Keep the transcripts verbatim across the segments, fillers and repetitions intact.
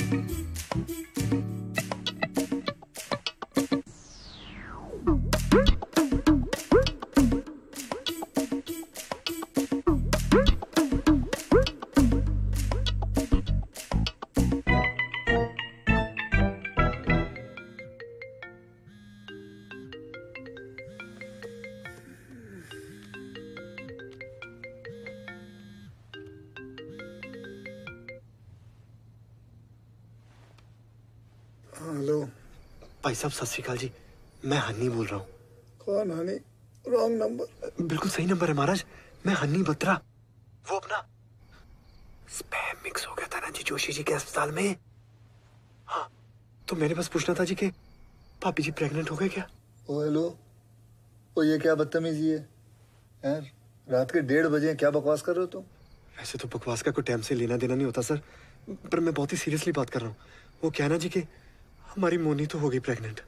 Hello भाई साहब सत श्री अकाल जी, मैं हनी बोल रहा हूँ। कौन हनी? Wrong number. बिल्कुल सही नंबर है महाराज, मैं हनी बत्रा। वो अपना स्पैम मिक्स हो गया था ना जी जोशी जी के अस्पताल में। हाँ तो मैंने बस पूछना था जी कि भाभी जी प्रेग्नेंट हो गए क्या? ओ हेलो, ओ ये क्या बदतमीजी है यार, रात के डेढ़ बजे क्या बकवास कर रहे हो तुम? ऐसे तो बकवास का कोई टाइम से लेना देना नहीं होता सर, पर मैं बहुत ही सीरियसली बात कर रहा हूँ। वो क्या ना जी कि हमारी मोनी तो हो गई प्रेग्नेंट।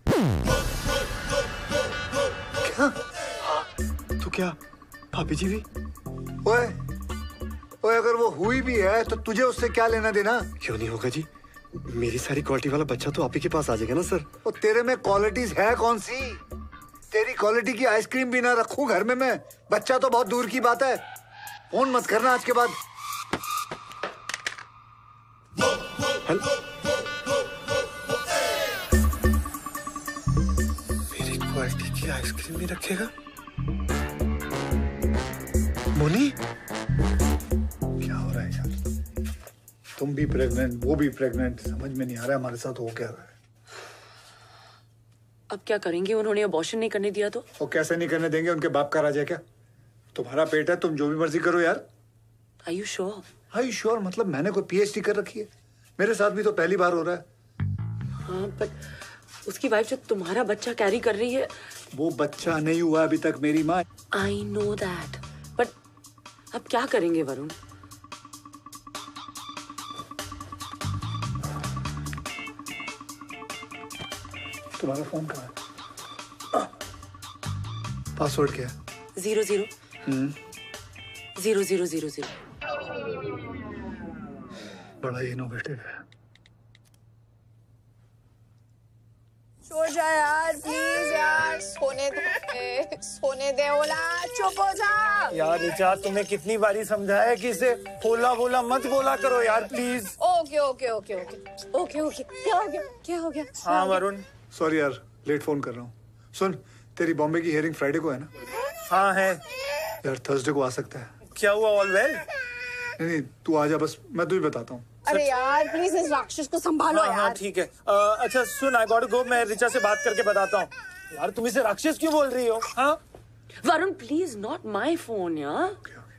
क्या? हाँ तो क्या भाभी जी भी? ओए ओए अगर वो हुई भी है तो तुझे उससे क्या लेना देना? क्यों नहीं होगा जी, मेरी सारी क्वालिटी वाला बच्चा तो आप ही के पास आ जाएगा ना सर। वो तेरे में क्वालिटीज है कौन सी? तेरी क्वालिटी की आइसक्रीम भी ना रखूं घर में मैं, बच्चा तो बहुत दूर की बात है। फोन मत करना आज के बाद। हेलो, मेरी क्वालिटी की आइसक्रीम नहीं रखेगा मोनी? क्या हो रहा है यार? तुम भी प्रेग्नेंट, वो भी प्रेग्नेंट, समझ में नहीं आ रहा है हमारे साथ हो क्या रहा है। अब क्या करेंगे? उन्होंने अबॉर्शन नहीं करने दिया तो? वो कैसे नहीं करने देंगे? उनके बाप का राज है क्या? तुम्हारा पेट है, तुम जो भी मर्जी करो यार। Are you sure? Are you sure? मतलब मैंने कोई पीएचडी कर रखी है? मेरे साथ भी तो पहली बार हो रहा है। हाँ बट उसकी वाइफ जो तुम्हारा बच्चा कैरी कर रही है, वो बच्चा नहीं हुआ अभी तक मेरी माँ। I know that. बट अब क्या करेंगे वरुण? तुम्हारा फोन कहाँ है? पासवर्ड क्या है? Zero zero hmm zero zero zero zero. बड़ा इनोवेटिव है। सो जा यार प्लीज यार, सोने दे सोने दे। ओला चुप हो जा यार। रिचा तुम्हें कितनी बारी समझाया कि इसे होला बोला मत बोला करो यार please. Okay okay okay okay okay okay. क्या हो गया? क्या हो गया? हाँ वरुण। सॉरी यार, लेट फोन कर रहा हूँ। सुन, तेरी बॉम्बे की हियरिंग फ्राइडे को है ना? हाँ है यार थर्सडे को आ सकता है। क्या हुआ? All well? नहीं नहीं, तू आ जा बस, मैं तुझे बताता हूँ। अरे यार प्लीज इस राक्षस को संभालो हाँ, यार। हाँ ठीक है। आ, अच्छा सुन, आई गॉट टू गो, मैं रिचा से बात करके बताता हूँ। यार तुम इसे राक्षस क्यों बोल रही हो? हाँ Varun please, not my phone यार।